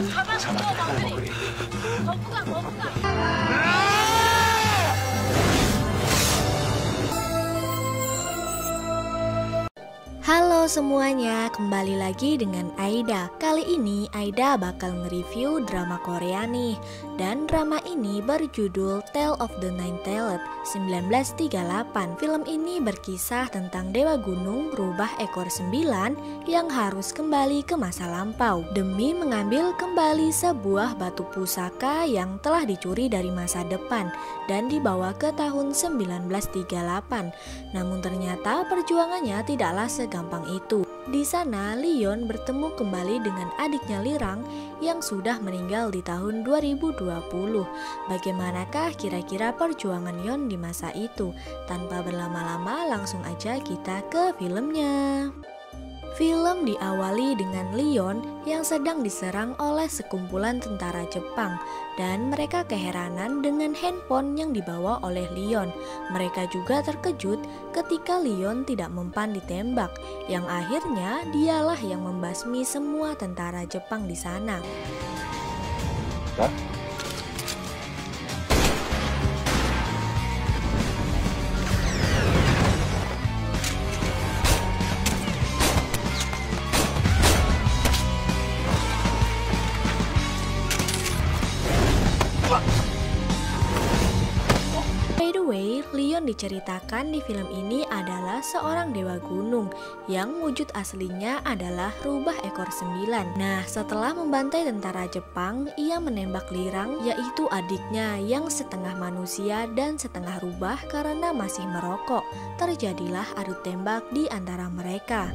Halo semuanya, kembali lagi dengan Aida. Kali ini Aida bakal nge-review drama Korea nih. Dan drama ini berjudul Tale of the Nine-Tailed 1938. Film ini berkisah tentang Dewa Gunung rubah ekor 9 yang harus kembali ke masa lampau demi mengambil kembali sebuah batu pusaka yang telah dicuri dari masa depan dan dibawa ke tahun 1938. Namun ternyata perjuangannya tidaklah segampang itu. Di sana Leon bertemu kembali dengan adiknya Lirang yang sudah meninggal di tahun 2020. Bagaimanakah kira-kira perjuangan Yeon di masa itu? Tanpa berlama-lama langsung aja kita ke filmnya. Film diawali dengan Leon yang sedang diserang oleh sekumpulan tentara Jepang dan mereka keheranan dengan handphone yang dibawa oleh Leon. Mereka juga terkejut ketika Leon tidak mempan ditembak, yang akhirnya dialah yang membasmi semua tentara Jepang di sana. By the way, Leon diceritakan di film ini adalah seorang dewa gunung yang wujud aslinya adalah rubah ekor 9. Nah, setelah membantai tentara Jepang, ia menembak Lirang, yaitu adiknya yang setengah manusia dan setengah rubah karena masih merokok. Terjadilah adu tembak di antara mereka.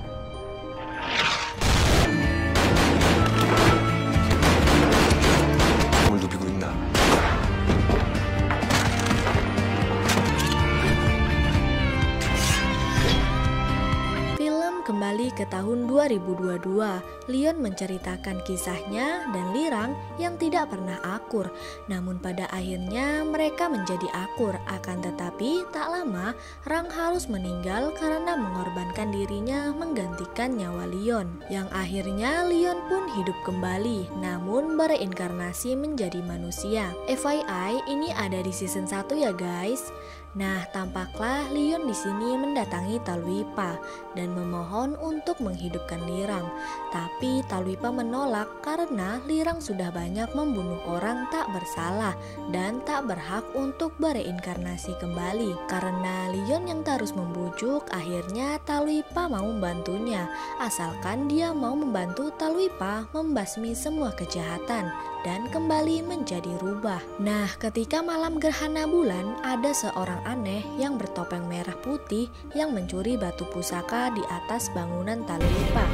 Kembali ke tahun 2022, Leon menceritakan kisahnya dan Lirang yang tidak pernah akur. Namun pada akhirnya mereka menjadi akur, akan tetapi tak lama Rang harus meninggal karena mengorbankan dirinya menggantikan nyawa Leon. Yang akhirnya Leon pun hidup kembali, namun bereinkarnasi menjadi manusia. FYI, ini ada di season 1 ya guys. Nah, tampaklah Leon di sini mendatangi Talwipa dan memohon untuk menghidupkan Lirang. Tapi Talwipa menolak karena Lirang sudah banyak membunuh orang tak bersalah dan tak berhak untuk bereinkarnasi kembali. Karena Leon yang terus membujuk, akhirnya Talwipa mau membantunya, asalkan dia mau membantu Talwipa membasmi semua kejahatan dan kembali menjadi rubah. Nah, ketika malam gerhana bulan, ada seorang aneh yang bertopeng merah putih yang mencuri batu pusaka di atas bangunan Talwipa.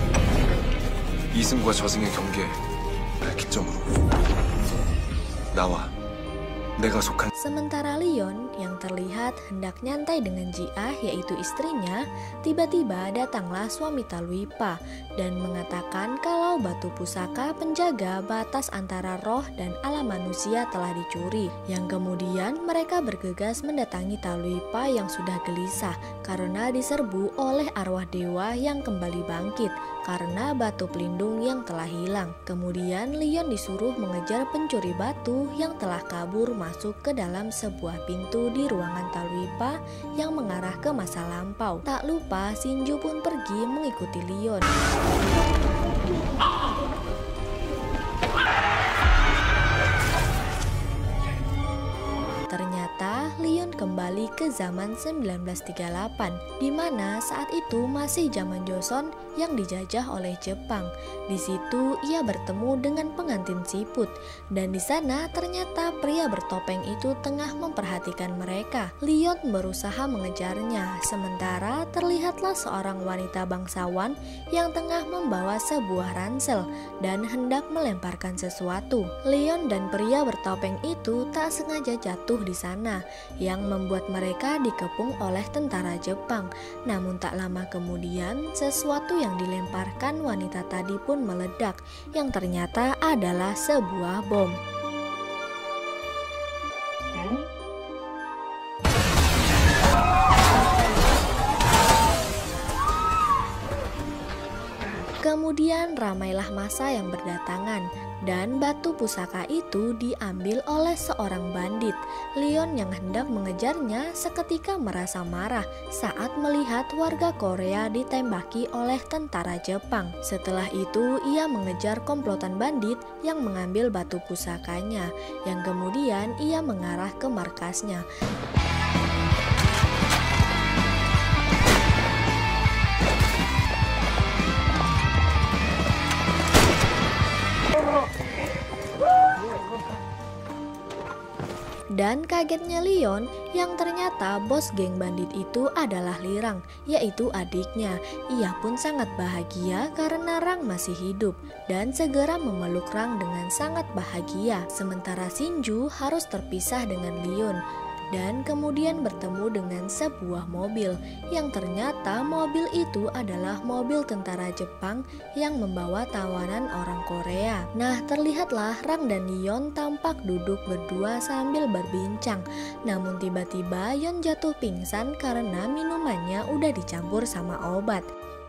이승과 저승의 경계 기점으로 나와 내가 속한. Sementara Leon yang terlihat hendak nyantai dengan Ji-ah, yaitu istrinya, tiba-tiba datanglah suami Talwipa dan mengatakan kalau batu pusaka penjaga batas antara roh dan alam manusia telah dicuri. Yang kemudian mereka bergegas mendatangi Talwipa yang sudah gelisah karena diserbu oleh arwah dewa yang kembali bangkit karena batu pelindung yang telah hilang. Kemudian Leon disuruh mengejar pencuri batu yang telah kabur masuk ke dalam sebuah pintu di ruangan Talwipa yang mengarah ke masa lampau. Tak lupa Shinju pun pergi mengikuti Leon. Ternyata Leon kembali ke zaman 1938, di mana saat itu masih zaman Joseon yang dijajah oleh Jepang. Di situ ia bertemu dengan pengantin siput dan di sana ternyata pria bertopeng itu tengah memperhatikan mereka. Leon berusaha mengejarnya, sementara terlihatlah seorang wanita bangsawan yang tengah membawa sebuah ransel dan hendak melemparkan sesuatu. Leon dan pria bertopeng itu tak sengaja jatuh di sana, yang membuat mereka dikepung oleh tentara Jepang. Namun tak lama kemudian, sesuatu yang dilemparkan wanita tadi pun meledak, yang ternyata adalah sebuah bom. Kemudian ramailah massa yang berdatangan dan batu pusaka itu diambil oleh seorang bandit. Leon yang hendak mengejarnya seketika merasa marah saat melihat warga Korea ditembaki oleh tentara Jepang. Setelah itu ia mengejar komplotan bandit yang mengambil batu pusakanya, yang kemudian ia mengarah ke markasnya. Dan kagetnya Leon yang ternyata bos geng bandit itu adalah Lirang, yaitu adiknya. Ia pun sangat bahagia karena Rang masih hidup dan segera memeluk Rang dengan sangat bahagia. Sementara Shinju harus terpisah dengan Leon dan kemudian bertemu dengan sebuah mobil yang ternyata mobil itu adalah mobil tentara Jepang yang membawa tawanan orang Korea. Nah, terlihatlah Rang dan Yeon tampak duduk berdua sambil berbincang. Namun tiba-tiba Yeon jatuh pingsan karena minumannya udah dicampur sama obat.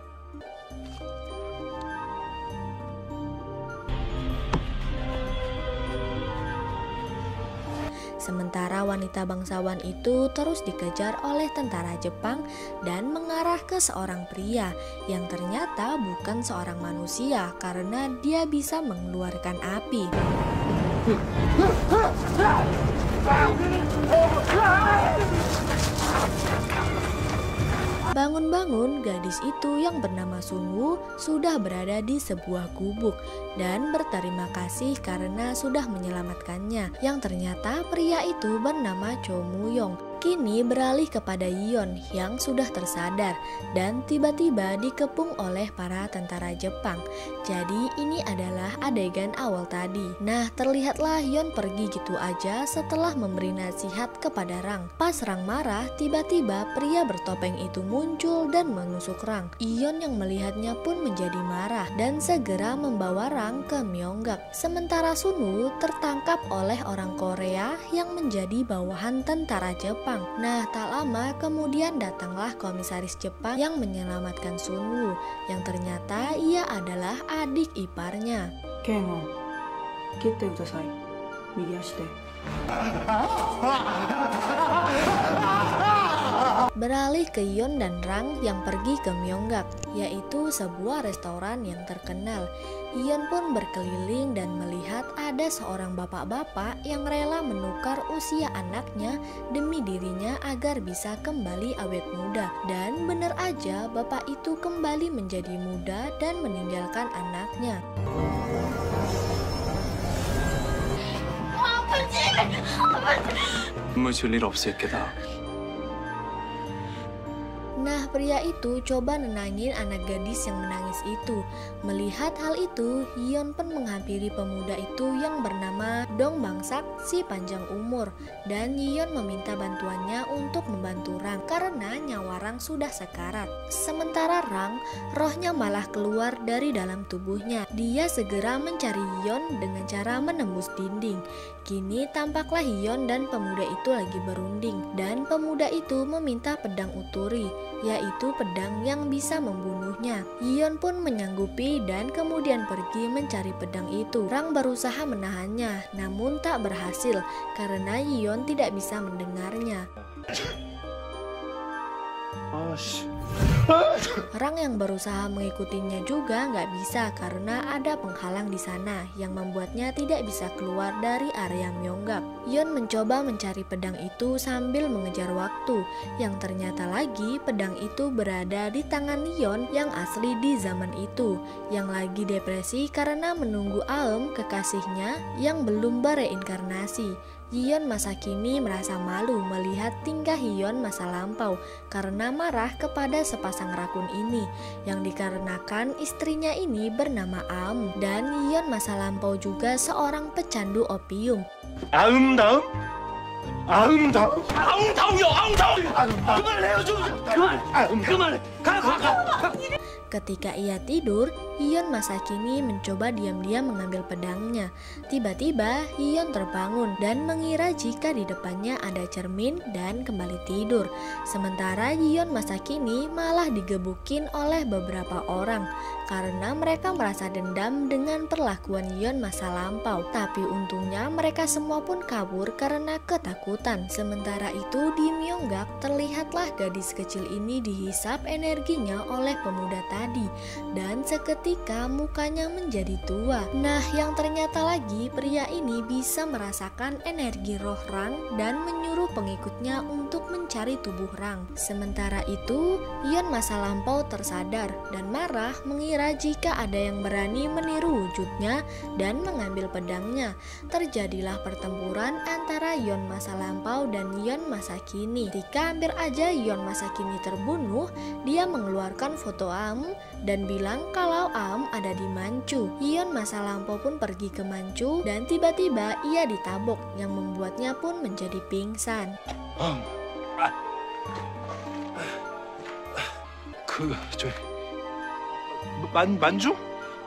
Sementara wanita bangsawan itu terus dikejar oleh tentara Jepang dan mengarah ke seorang pria yang ternyata bukan seorang manusia karena dia bisa mengeluarkan api. Bangun-bangun, gadis itu yang bernama Sunwoo sudah berada di sebuah gubuk dan berterima kasih karena sudah menyelamatkannya. Yang ternyata pria itu bernama Cho Muyong. Kini beralih kepada Yeon yang sudah tersadar dan tiba-tiba dikepung oleh para tentara Jepang. Jadi ini adalah adegan awal tadi. Nah, terlihatlah Yeon pergi gitu aja setelah memberi nasihat kepada Rang. Pas Rang marah, tiba-tiba pria bertopeng itu muncul dan menusuk Rang. Yeon yang melihatnya pun menjadi marah dan segera membawa Rang ke Myeonggak. Sementara Sunwoo tertangkap oleh orang Korea yang menjadi bawahan tentara Jepang. Nah, tak lama kemudian datanglah komisaris Jepang yang menyelamatkan Sunwoo, yang ternyata ia adalah adik iparnya. Ken, kitte kudasai. Migi ashite. Beralih ke Yeon dan Rang yang pergi ke Myeonggak, yaitu sebuah restoran yang terkenal. Yeon pun berkeliling dan melihat ada seorang bapak-bapak yang rela menukar usia anaknya demi dirinya agar bisa kembali awet muda. Dan benar aja bapak itu kembali menjadi muda dan meninggalkan anaknya. 무슨 일 없을 게다. Nah, pria itu coba nenangin anak gadis yang menangis itu. Melihat hal itu, Yeon pun menghampiri pemuda itu yang bernama Dong Bangsak si panjang umur. Dan Yeon meminta bantuannya untuk membantu Rang karena nyawa Rang sudah sekarat. Sementara Rang, rohnya malah keluar dari dalam tubuhnya. Dia segera mencari Yeon dengan cara menembus dinding. Kini tampaklah Yeon dan pemuda itu lagi berunding. Dan pemuda itu meminta pedang uturi, yaitu pedang yang bisa membunuhnya. Yeon pun menyanggupi dan kemudian pergi mencari pedang itu. Rang berusaha menahannya, namun tak berhasil karena Yeon tidak bisa mendengarnya. Rang yang berusaha mengikutinya juga nggak bisa karena ada penghalang di sana yang membuatnya tidak bisa keluar dari area Myeonggak. Yeon mencoba mencari pedang itu sambil mengejar waktu, yang ternyata lagi pedang itu berada di tangan Yeon yang asli di zaman itu, yang lagi depresi karena menunggu Aum kekasihnya yang belum bereinkarnasi. Yeon masa kini merasa malu melihat tingkah Yeon masa lampau karena marah kepada sepasang rakun ini yang dikarenakan istrinya ini bernama Aum, dan Yeon masa lampau juga seorang pecandu opium. 아음다음? 아음다음? 아음다음이요, 아음다음! 그만해요, 좀! 그만해! 가! Ketika ia tidur, Yeon masa kini mencoba diam-diam mengambil pedangnya. Tiba-tiba Yeon terbangun dan mengira jika di depannya ada cermin dan kembali tidur. Sementara Yeon masa kini malah digebukin oleh beberapa orang. karena mereka merasa dendam dengan perlakuan Yeon masa lampau. Tapi untungnya mereka semua pun kabur karena ketakutan. Sementara itu di Myeonggak terlihatlah gadis kecil ini dihisap energinya oleh pemuda tadi dan seketika mukanya menjadi tua. Nah, yang ternyata lagi pria ini bisa merasakan energi roh Rang dan menyuruh pengikutnya untuk mencari tubuh Rang. Sementara itu, Yeon masa lampau tersadar dan marah mengira jika ada yang berani meniru wujudnya dan mengambil pedangnya. Terjadilah pertempuran antara Yeon masa lampau dan Yeon masa kini. Ketika hampir aja Yeon masa kini terbunuh, dia mengeluarkan foto Aum dan bilang kalau Aum ada di Manchu. Yeon masa lampau pun pergi ke Manchu dan tiba-tiba ia ditabok yang membuatnya pun menjadi pingsan. 만주?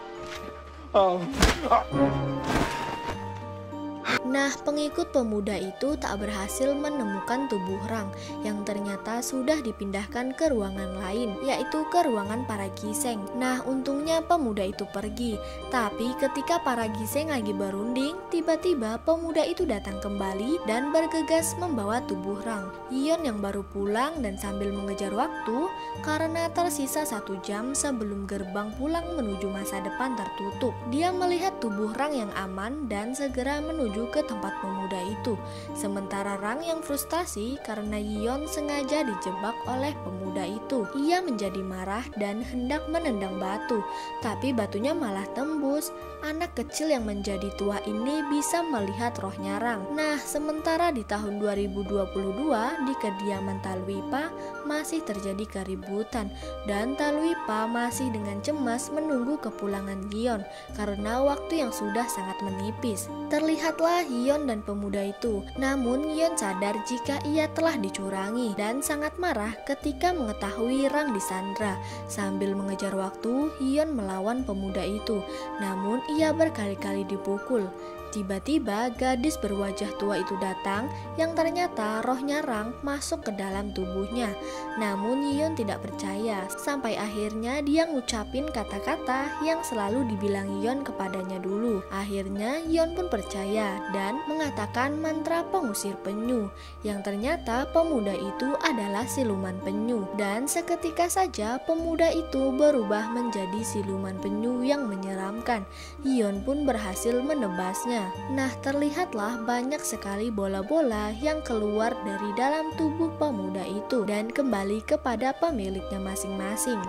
Nah, pengikut pemuda itu tak berhasil menemukan tubuh Rang yang ternyata sudah dipindahkan ke ruangan lain, yaitu ke ruangan para Giseng. Nah, untungnya pemuda itu pergi. Tapi ketika para Giseng lagi berunding, tiba-tiba pemuda itu datang kembali dan bergegas membawa tubuh Rang. Yeon yang baru pulang dan sambil mengejar waktu karena tersisa 1 jam sebelum gerbang pulang menuju masa depan tertutup. Dia melihat tubuh Rang yang aman dan segera menuju ke tempat pemuda itu. Sementara Rang yang frustasi karena Yeon sengaja dijebak oleh pemuda itu. Ia menjadi marah dan hendak menendang batu, tapi batunya malah tembus. Anak kecil yang menjadi tua ini bisa melihat rohnya Rang. Nah, sementara di tahun 2022 di kediaman Taluipa masih terjadi keributan dan Taluipa masih dengan cemas menunggu kepulangan Yeon karena waktu yang sudah sangat menipis. Terlihatlah Yeon dan pemuda itu. Namun Yeon sadar jika ia telah dicurangi dan sangat marah ketika mengetahui Rang disandra. Sambil mengejar waktu, Yeon melawan pemuda itu. Namun ia berkali-kali dipukul. Tiba-tiba gadis berwajah tua itu datang yang ternyata rohnya Rang masuk ke dalam tubuhnya. Namun Yeon tidak percaya sampai akhirnya dia ngucapin kata-kata yang selalu dibilang Yeon kepadanya dulu. Akhirnya Yeon pun percaya dan mengatakan mantra pengusir penyu yang ternyata pemuda itu adalah siluman penyu. Dan seketika saja pemuda itu berubah menjadi siluman penyu yang menyeramkan. Yeon pun berhasil menebasnya. Nah, terlihatlah banyak sekali bola-bola yang keluar dari dalam tubuh pemuda itu dan kembali kepada pemiliknya masing-masing.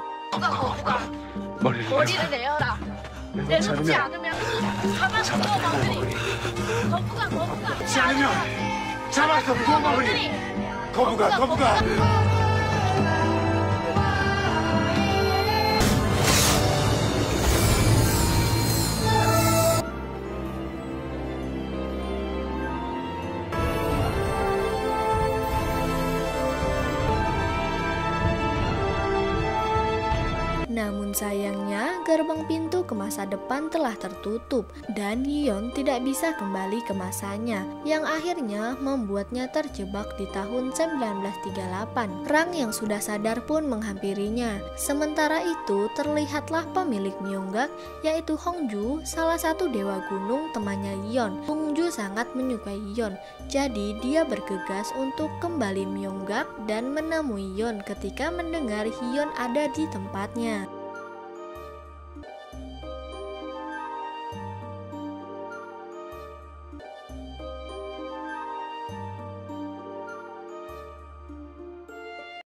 머리를 내어라. 내놓지 않으면 가만 두어먹으리. 거부가. 그렇지 않으면 잡아서 구워먹으리. 거부가. Namun sayangnya gerbang pintu ke masa depan telah tertutup dan Yeon tidak bisa kembali ke masanya yang akhirnya membuatnya terjebak di tahun 1938. Rang yang sudah sadar pun menghampirinya. Sementara itu terlihatlah pemilik Myeonggak yaitu Hongju, salah satu dewa gunung temannya Yeon. Hongju sangat menyukai Yeon, jadi dia bergegas untuk kembali Myeonggak dan menemui Yeon ketika mendengar Yeon ada di tempatnya.